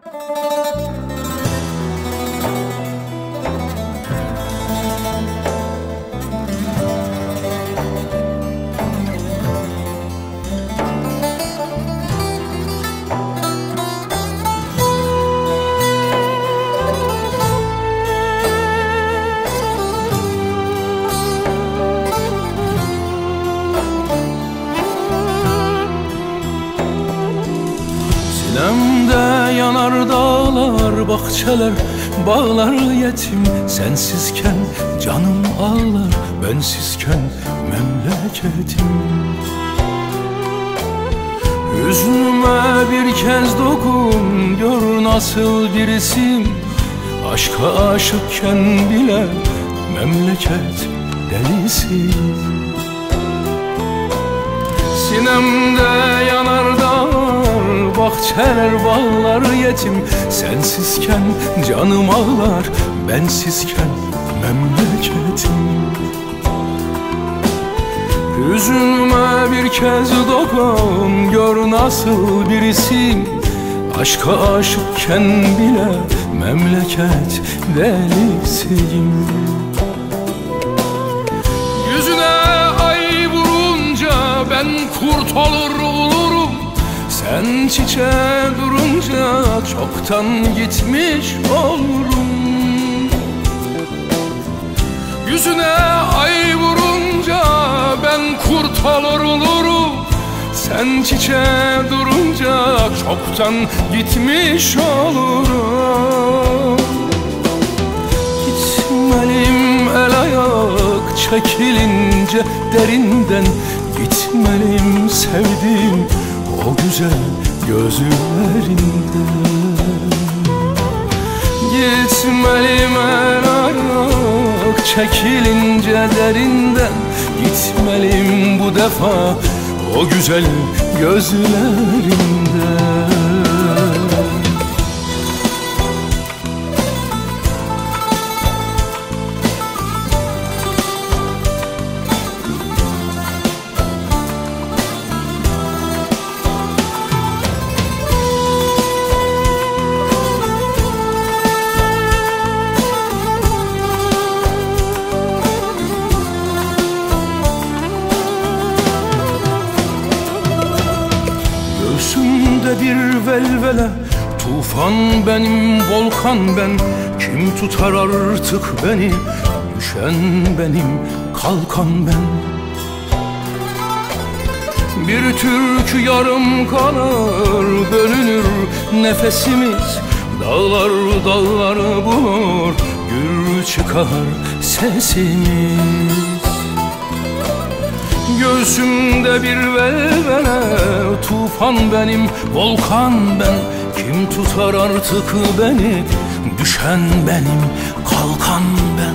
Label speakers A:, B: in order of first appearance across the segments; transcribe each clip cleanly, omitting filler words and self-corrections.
A: Sinemde yanar dağlar, bahçeler, bağlar yetim. Sensizken canım ağlar, bensizken memleketim. Yüzüme bir kez dokun, gör nasıl birisim. Aşka aşıkken bile memleket delisiyim. Sinemde yanar dağlar, bahçeler, bağlar yetim. Sensizken canım ağlar, bensizken memleketim. Yüzüme bir kez dokun, gör nasıl birisim. Aşka aşıkken bile memleket delisiyim. Yüzüne ay vurunca ben kurt olur olurum. Sen çiçeğe durunca çoktan gitmiş olurum. Yüzüne ay vurunca ben kurt olur olurum. Sen çiçeğe durunca çoktan gitmiş olurum. Gitmeliyim el ayak çekilince derinden. Gitmeliyim sevdiğim o güzel gözlerinden. Gitmeliyim el ayak çekilince derinden. Gitmeliyim bu defa o güzel gözlerinden. Göğsümde bir velvele, tufan benim, volkan ben. Kim tutar artık beni, düşen benim, kalkan ben. Bir türkü yarım kalır, bölünür nefesimiz. Dağlar dağları bulur, gür çıkar sesimiz. Göğsümde bir velvele, tufan benim, volkan ben. Kim tutar artık beni, düşen benim, kalkan ben.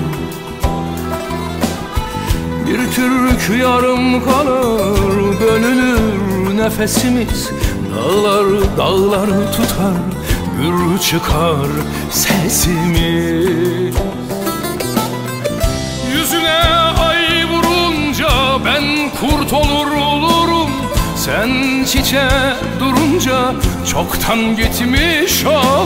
A: Bir türkü yarım kalır, bölünür nefesimiz. Dağlar dağları tutar, gür çıkar sesimiz. Yüzüne ay vurunca ben kurt olur olurum. Sen çiçeğe durunca çoktan gitmiş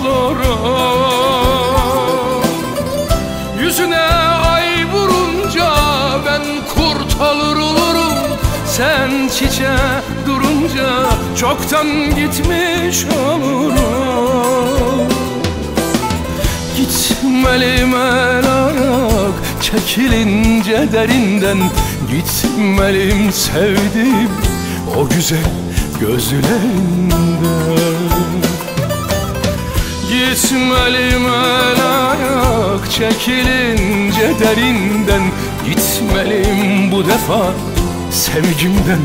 A: olurum. Yüzüne ay vurunca ben kurt olur olurum. Sen çiçeğe durunca çoktan gitmiş olurum. Gitmeliyim el ayak çekilince derinden. Gitmeliyim sevdiğim o güzel gözlerinden. Gitmeliyim el ayak çekilince derinden. Gitmeliyim bu defa sevgimden,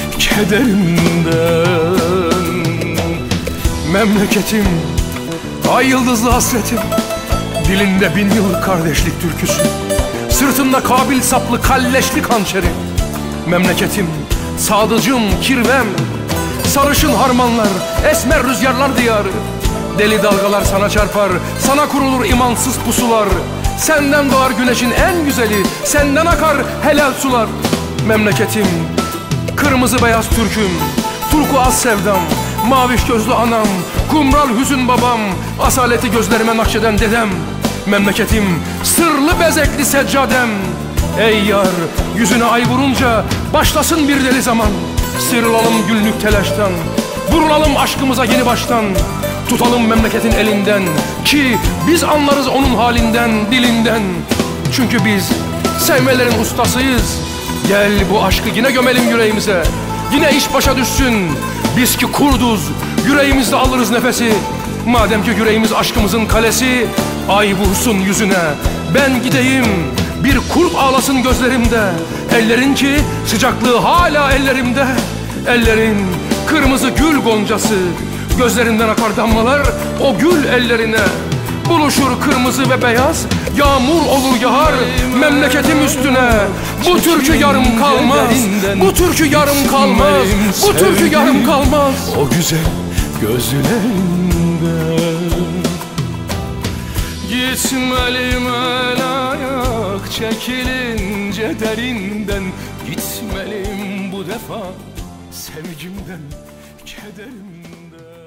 A: kederimden. Memleketim, ay yıldızlı hasretim. Dilinde 1000 yıllık kardeşlik türküsü. Sırtımda Kabil saplı kalleşlik hançeri. Memleketim, sadıcım, kirvem. Sarışın harmanlar, esmer rüzgarlar diyarı. Deli dalgalar sana çarpar, sana kurulur imansız pusular. Senden doğar güneşin en güzeli, senden akar helal sular. Memleketim, kırmızı beyaz türküm, turkuaz sevdam. maviş gözlü anam, kumral hüzün babam, asaleti gözlerime nakşeden dedem, memleketim sırlı bezekli seccadem. Ey yar, yüzüne ay vurunca başlasın bir deli zaman. Sıyrılalım günlük telaştan, vurulalım aşkımıza yeni baştan. Tutalım memleketin elinden, ki biz anlarız onun halinden, dilinden. Çünkü biz sevmelerin ustasıyız. Gel bu aşkı yine gömelim yüreğimize, yine iş başa düşsün. Biz ki kurduz, yüreğimizde alırız nefesi. Madem ki yüreğimiz aşkımızın kalesi, ay vursun yüzüne, ben gideyim, bir kurt ağlasın gözlerimde. Ellerin ki sıcaklığı hala ellerimde. Ellerin kırmızı gül goncası, gözlerinden akar damlalar o gül ellerine. Buluşur kırmızı ve beyaz, yağmur olur yağar memleketim üstüne. Bu türkü yarım kalmaz, bu türkü yarım kalmaz, bu türkü yarım kalmaz.
B: O güzel gözlerinde
A: Gitmeliyim el ayak çekilince derinden. Gitmeliyim bu defa sevgimden, kederimden.